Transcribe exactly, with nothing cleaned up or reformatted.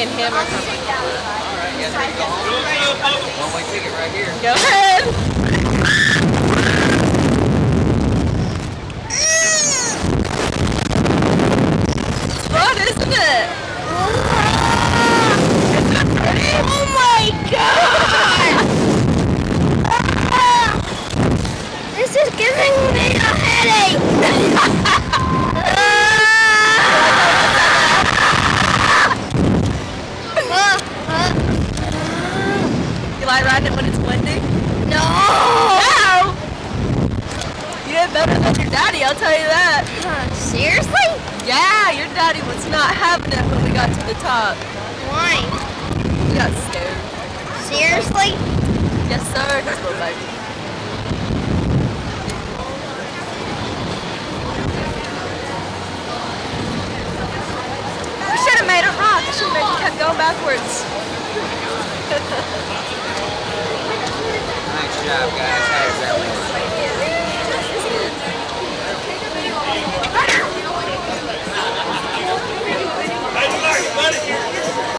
and him or something. Alright, you guys ready to go home? One way ticket right here. Go ahead. It's fun, isn't it? Oh my god! This is giving me a headache! You like riding it when it's windy? No! No! You did better than your daddy, I'll tell you that. Uh, seriously? Yeah, your daddy was not having it when we got to the top. Why? He got scared. Seriously? Yes, sir. Just little baby. We should have made it rock. I should have made you kept going backwards. Nice job, guys.